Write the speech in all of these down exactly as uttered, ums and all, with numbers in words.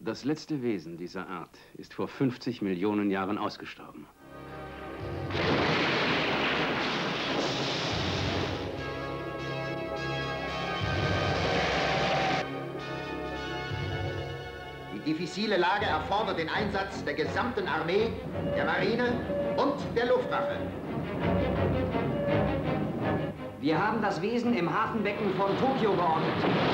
Das letzte Wesen dieser Art ist vor fünfzig Millionen Jahren ausgestorben. Die diffizile Lage erfordert den Einsatz der gesamten Armee, der Marine und der Luftwaffe. Wir haben das Wesen im Hafenbecken von Tokio geortet.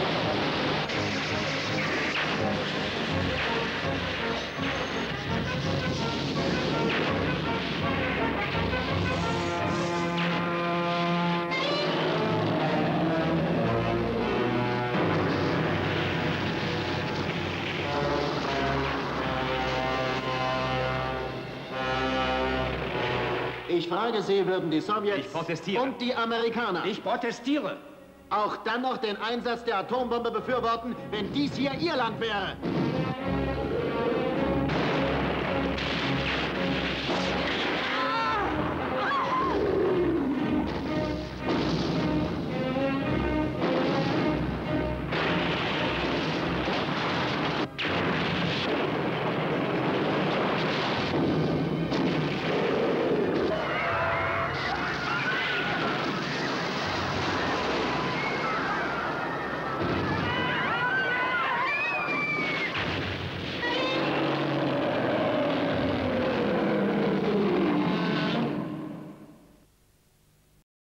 Ich frage Sie, würden die Sowjets Ich protestiere. und die Amerikaner Ich protestiere. auch dann noch den Einsatz der Atombombe befürworten, wenn dies hier Ihr Land wäre?